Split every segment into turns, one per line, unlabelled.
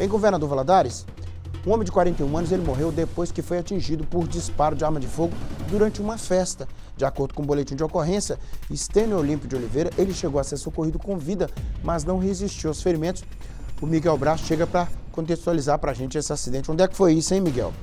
Em Governador Valadares, um homem de 41 anos ele morreu depois que foi atingido por disparo de arma de fogo durante uma festa. De acordo com o boletim de ocorrência, Estênio Olímpio de Oliveira, ele chegou a ser socorrido com vida, mas não resistiu aos ferimentos. O Miguel Bracho chega para contextualizar para a gente esse acidente. Onde é que foi isso, hein, Miguel?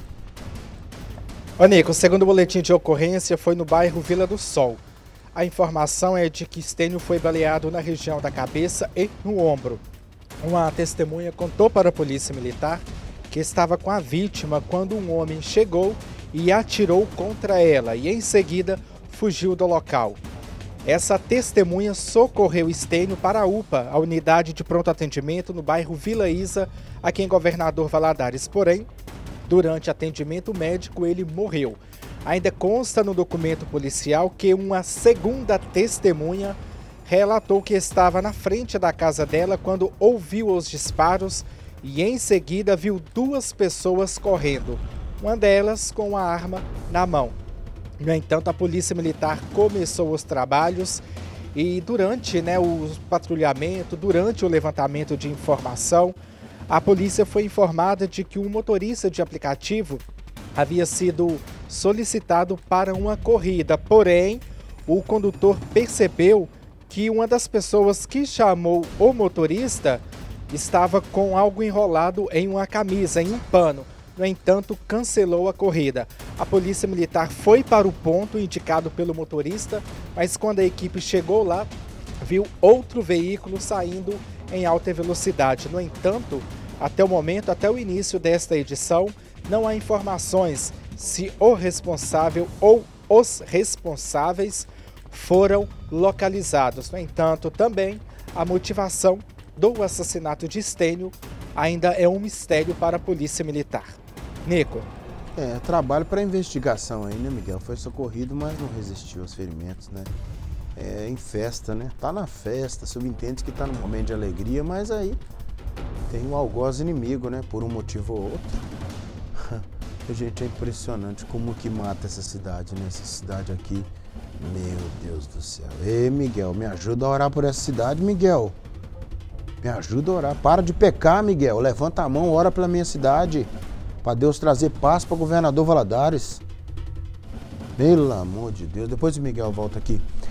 Ô Nico, segundo o boletim de ocorrência, foi no bairro Vila do Sol. A informação é de que Estênio foi baleado na região da cabeça e no ombro. Uma testemunha contou para a polícia militar que estava com a vítima quando um homem chegou e atirou contra ela e em seguida fugiu do local. Essa testemunha socorreu Estênio para a UPA, a unidade de pronto atendimento no bairro Vila Isa, aqui em Governador Valadares. Porém, durante atendimento médico, ele morreu. Ainda consta no documento policial que uma segunda testemunha relatou que estava na frente da casa dela quando ouviu os disparos e em seguida viu duas pessoas correndo, uma delas com uma arma na mão. No entanto, a Polícia Militar começou os trabalhos e durante o patrulhamento, durante o levantamento de informação, a polícia foi informada de que um motorista de aplicativo havia sido solicitado para uma corrida, porém, o condutor percebeu que uma das pessoas que chamou o motorista estava com algo enrolado em uma camisa, em um pano. No entanto, cancelou a corrida. A polícia militar foi para o ponto indicado pelo motorista, mas quando a equipe chegou lá, viu outro veículo saindo em alta velocidade. No entanto, até o momento, até o início desta edição, não há informações se o responsável ou os responsáveis foram localizados. No entanto, também a motivação do assassinato de Estênio ainda é um mistério para a Polícia Militar. Nico.
Trabalho para investigação aí, né, Miguel? Foi socorrido, mas não resistiu aos ferimentos, né? Em festa, né? Tá na festa, subentende que tá num momento de alegria, mas aí tem um algoz inimigo, né? Por um motivo ou outro. Gente, é impressionante como que mata essa cidade, né? Essa cidade aqui, meu Deus do céu. Ei, Miguel, me ajuda a orar por essa cidade, Miguel. Me ajuda a orar. Para de pecar, Miguel. Levanta a mão, ora pela minha cidade. Para Deus trazer paz para Governador Valadares. Pelo amor de Deus. Depois o Miguel volta aqui.